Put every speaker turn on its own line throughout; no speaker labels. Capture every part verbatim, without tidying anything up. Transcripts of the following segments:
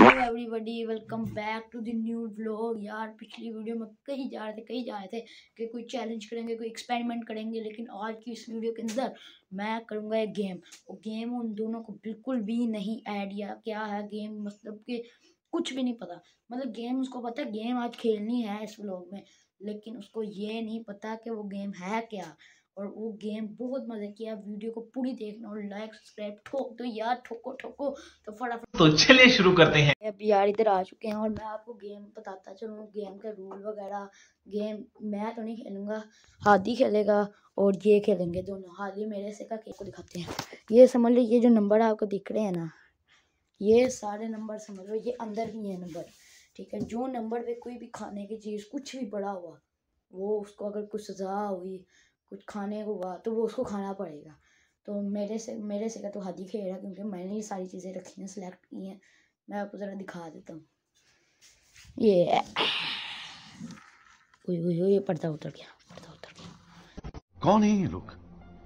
Hello everybody, welcome back to the new vlog. यार पिछली video में कहीं जा रहे थे कहीं जा रहे थे कि कोई चैलेंज करेंगे, कोई एक्सपेरिमेंट करेंगे, लेकिन आज की इस वीडियो के अंदर मैं करूँगा एक गेम। वो गेम उन दोनों को बिल्कुल भी नहीं आइडिया क्या है गेम, मतलब कि कुछ भी नहीं पता। मतलब गेम उसको पता है गेम आज खेलनी है इस व्लॉग में, लेकिन उसको ये नहीं पता कि वो गेम है क्या। और वो गेम बहुत मजे किया। वीडियो को पूरी देखना और लाइक सब्सक्राइब ठोक दो यार, ठोको ठोको। तो फटाफट
तो चलिए शुरू करते हैं।
अब यार इधर आ चुके हैं और मैं आपको गेम बताता चलूँ, गेम के रूल वगैरह। गेम मैं तो नहीं खेलूँगा, हादी खेलेगा और ये खेलेंगे दोनों। हादी मेरे से का केक को दिखाते हैं। ये समझ लो, ये जो नंबर आपको दिख रहे हैं ना, ये सारे नंबर समझ लो, ये अंदर भी है नंबर, ठीक है। जो नंबर पे कोई भी खाने की चीज़ कुछ भी पड़ा हुआ, वो उसको अगर कुछ सजा हुई, कुछ खाने को हुआ, तो वो उसको खाना पड़ेगा। तो मेरे से मेरे से का तो हादी खेलेगा, क्योंकि मैंने ये सारी चीज़ें रखी हैं, सेलेक्ट की हैं। मैं आपको ज़रा दिखा देता हूँ। ये ओए ओए ओए, पर्दा उतर गया, पर्दा उतर गया।
कौन है ये लोग,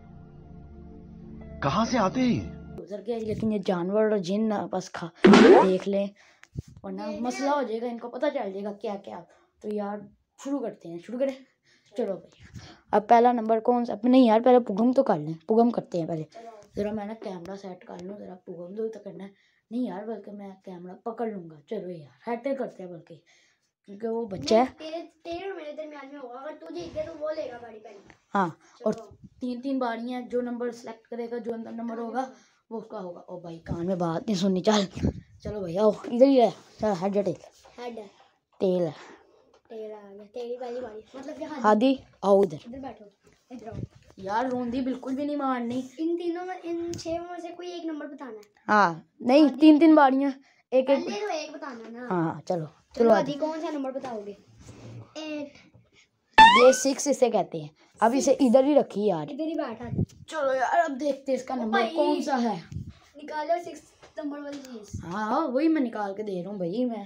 कहाँ से आते हैं?
उतर गया, लेकिन ये जानवर और जिन ना बस खा देख लें, वरना मसला हो जाएगा, इनको पता चल जाएगा क्या क्या। तो यार शुरू करते हैं, शुरू करें। चलो भाई, अब पहला नंबर कौन सा? नहीं यार, पहले पुगम तो कर लें, पुगम करते हैं पहले। ज़रा मैं ना कैमरा सेट कर लूँ, ज़रा पुगम दो तो करना है। नहीं यार, बल्कि मैं कैमरा पकड़ लूँगा। चलो यार हैटे करते हैं, बल्कि क्योंकि वो बच्चा है।
तेरे तेरे और मेरे दरमियान में होगा, अगर तू जीत गया तो वो लेगा गाड़ी पहले।
हाँ, और तीन तीन बारियाँ, जो नंबर सेलेक्ट करेगा, जो अंदर नंबर होगा वो उसका होगा। ओ भाई कान में बात नहीं सुननी, चल चलो भाई आओ इधर ही है। चल हेड या टेल?
हेड है।
टेल है।
टेल आ गया, तेरी पहली बारी, मतलब कि हादी।
हादी आओ इधर।
इधर बैठो, इधर आओ।
यार रोंदी बिल्कुल भी नहीं मारनी।
इन तीनों में, इन छह में से कोई एक नंबर बताना है।
हाँ नहीं, तीन तीन बारियाँ, एक एक।
पहले तो एक बताना ना।
हाँ चलो
चलो
चलो।
हादी कौन सा नंबर बताओगे? एट।
ये सिक्स इसे कहते हैं। अब इसे इधर ही रखी यार,
इधर ही बैठा हादी।
चलो यार अब देखते हैं इसका नंबर
भाई।
कौन सा है।
निकालो सिक्स नंबर वाली चीज।
हाँ वही मैं निकाल के दे रहा हूँ भाई। मैं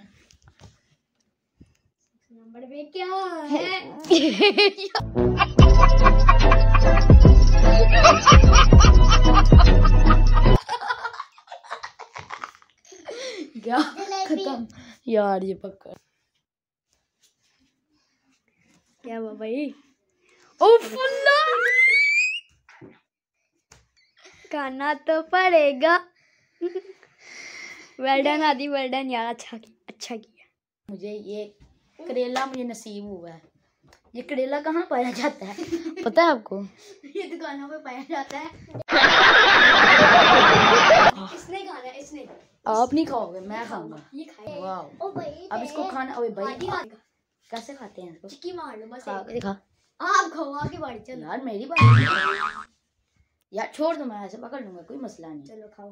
नंबर पे क्या है?
क्या खत्म यार, ये पक्का
क्या हुआ भाई?
ओ फुल्ला,
खाना तो पड़ेगा। Well done Adi, well done यार, अच्छा अच्छा किया।
मुझे ये करेला मुझे नसीब हुआ है। ये करेला कहाँ पाया जाता है पता है आपको?
ये दुकानों पे पाया जाता है। इसने खाना है, इसने।
आप नहीं खाओगे, मैं खाऊंगा।
ये खाए।
वाह,
ओ भाई
अब इसको खाना। ओए भाई
हादी खाएगा।
कैसे खाते हैं इसको?
चिक्की मार लो बस।
खा के दिखा
आप खाओ, आगे बारी चलो।
यार, मेरी बात यार, छोड़ दो, मैं ऐसे पकड़ लूंगा, कोई मसला नहीं।
चलो खाओ।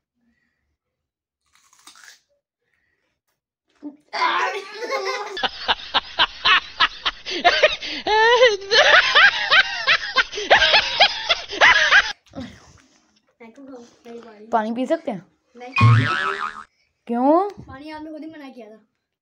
पानी पी सकते हैं?
नहीं,
क्यों?
पानी आपने खुद ही मना किया था।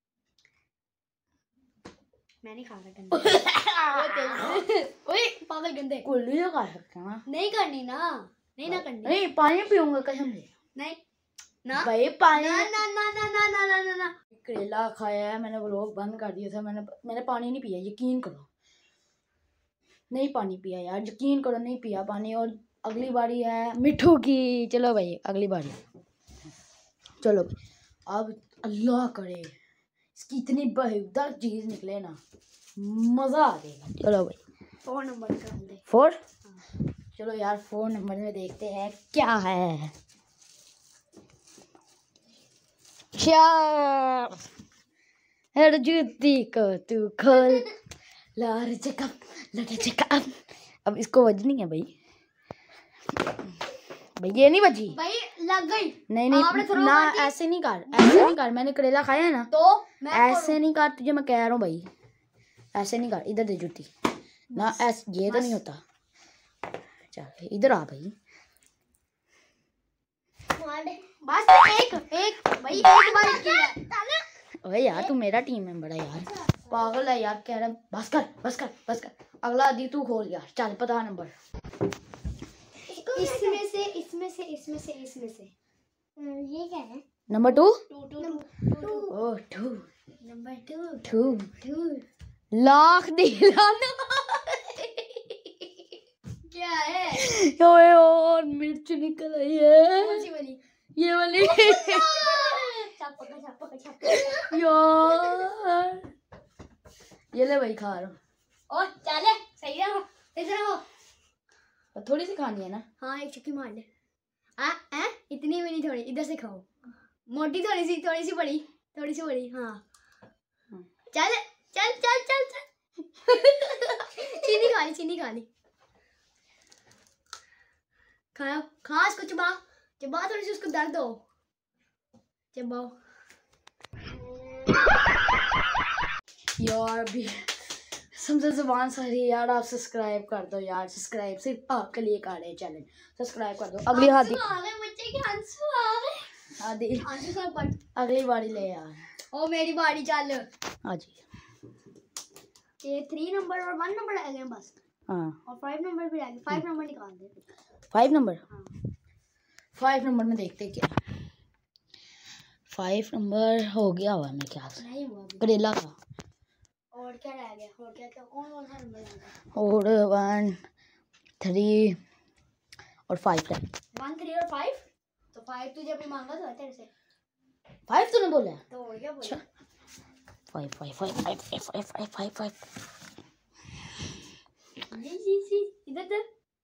मैं नहीं खा रहा गंदे। ओए पागल गंदे।
कुल्ली तो खा सकते हैं।
नहीं करनी ना, नहीं ना करनी।
नहीं पानी पीऊंगा कसम से।
नहीं ना
भाई पानी
ना ना ना ना ना ना ना ना ना।
करेला खाया है मैंने, व्लॉग बंद कर दिया था मैंने। मैंने पानी नहीं पिया, यकीन करो, नहीं पानी पिया यार, यकीन करो, नहीं पिया पानी। और अगली बारी है मिठू की। चलो भाई अगली बारी, चलो भाई। अब अल्लाह करे इसकी इतनी बेहूदा चीज निकले ना, मजा आ जाएगा। चलो भाई
फोर नंबर निकाल दे।
फोर? चलो यार फोर नंबर में देखते हैं क्या है। चार हर जूती को तू खोल, लार चकअप लटा चकअप। अब इसको बजनी है भाई। भाई ये नहीं बजी
भाई, लग गई।
नहीं नहीं
आपने थोड़ा
ना,
मार दी।
ऐसे नहीं कर, ऐसे नहीं कर। मैंने करेला खाया है ना,
तो मैं
ऐसे नहीं कर, तुझे मैं कह रहा हूँ भाई, ऐसे नहीं कर। इधर दे जूती ना, ऐसे ये तो नहीं होता। चल इधर आ भाई।
बस एक एक भाई, एक बार किया।
ओए यार तू मेरा टीम मेंबर है यार, पागल है यार, कह रहा बस कर बस कर बस कर। अगला दी तू खोल यार, चल पता नंबर।
इसमें से इसमें से इसमें से इसमें से ये क्या है?
Number two.
Two two two
number two
number two
two
two
lakh दिलाना।
क्या है?
ओए और मिर्च निकल आई है।
कौन सी वाली?
ये वाली।
छाप पकड़ छाप पकड़ छाप।
यार ये ले भाई खा रहा हूँ।
ओ चले सही रहो इधर रहो।
थोड़ी सी खानी है ना।
हाँ एक चुटकी मार ले। आ आ इतनी भी नहीं, थोड़ी इधर से खाओ। मोटी थोड़ी सी, थोड़ी सी बड़ी, थोड़ी सी बड़ी। हाँ चल चल चल चल चल। चीनी खा ली, चीनी खा ली। खाओ खा इसको, चबा चबा थोड़ी सी, उसको दर्द हो। चबाओ
यार भी समझे जुबान सारी यार। आप सब्सक्राइब कर दो यार, सब्सक्राइब सिर्फ आपके लिए कर रहे चैनल। सब्सक्राइब कर दो। अगली हादी
आ गए मुझे के आंसू आ गए।
हादी
आंसू सब पट।
अगली बारी ले यार।
ओ मेरी बारी चल।
हाँ जी।
ये थ्री नंबर और वन नंबर रह गए बस।
हाँ
और फाइव नंबर भी रह गए। फाइव नंबर निकाल दे।
Five number.
हाँ।
फाइव नंबर में देखते क्या। फाइव नंबर हो गया हुआ मेरे ख्याल से।
नहीं हुआ अभी।
करेला का।
और क्या रह गया? और क्या क्या कौन कौन सा नंबर रह गया?
और वन थ्री और फाइव है।
वन थ्री और फाइव। तो फाइव तुझे अभी मांगा था तेरे से।
फाइव तूने बोला है?
तो और क्या बोला?
Five five five five five five five five.
जी जी जी इधर इधर।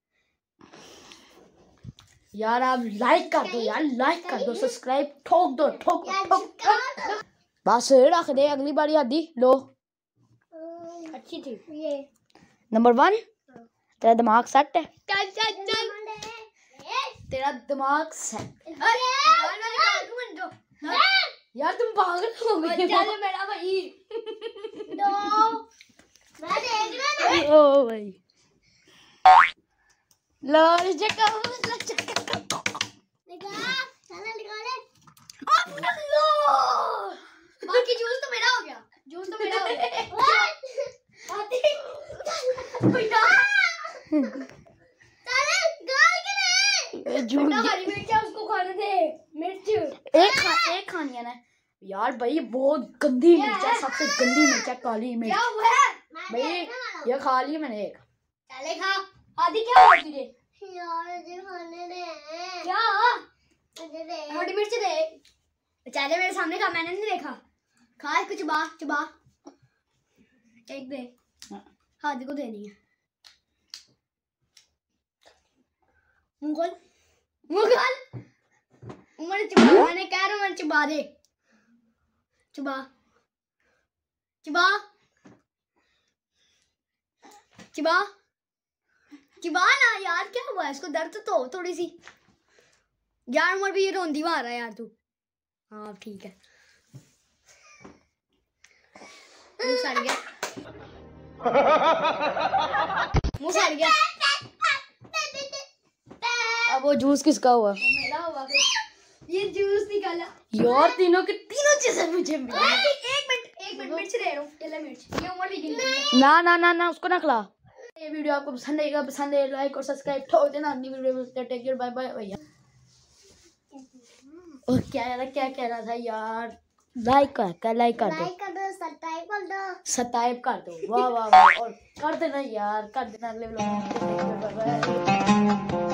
यार आप लाइक कर दो यार, लाइक कर दो, सब्सक्राइब ठोक दो, ठोक ठोक ठोक। बस रख दे। अगली बारी आदि लो।
अच्छी थी ये।
Number one. तेरा दिमाग सेट है?
चल चल चल।
तेरा दिमाग सेट।
अरे
यार तुम पागल हो गए।
चल मेरा भाई। दो मैं देख रहा था।
ओ भाई लो जका
निकाल चल निकाले। अब लो बाकी जूस तो मेरा हो गया। जूस तो मेरा हो गया। आती बेटा चल गाल के ले।
झूठ।
बेटा हरी मिर्च है, उसको खाने दे। मिर्च
एक खा एक खानी है ना यार भाई। बहुत गंदी मिर्च है, सबसे गंदी मिर्च है, काली मिर्च।
क्या हुआ है?
भाई ये खा ली मैंने एक।
चले खा। आदि क्या हुआ तुझे?
यार मुझे खाने दे।
क्या
मुझे दे।
हरी मिर्च दे। चले मेरे सामने खा, मैंने नहीं देखा। खा इसको, चबा चबा। एक दे। हादी को देनी है। मुंह खोल, मुंह खोल। मैंने चबा, मैंने कह रहा हूँ मैंने चबा दे। चबा चबा चबा चबा ना यार। क्या हुआ इसको? दर्द तो हो थोड़ी सी यार। उमर भी ये रोंदी मार रहा है यार तू। हाँ ठीक है। मुंह सड़ गया, मुंह सड़ गया।
अब वो जूस किसका हुआ?
मेरा हुआ फिर। ये जूस निकाला
यार तीनों के तीनों चीजें मुझे मिली।
एक मिनट एक मिनट मिर्च दे रहा हूँ। ये ले मिर्च। ये उमर भी गिन रही है।
ना ना ना ना उसको ना खिला। ये वीडियो आपको पसंद आएगा, पसंद है लाइक और सब्सक्राइब ठोक देना। अगली वीडियो में टेक केयर, बाय बाय भैया। और क्या यार क्या कह रहा था यार? लाइक कर कर लाइक कर दो,
लाइक कर दो, सब्सक्राइब कर दो।
सब्सक्राइब कर दो। वाह वाह वाह। और कर देना यार, कर देना अगले व्लॉग में। Bye bye.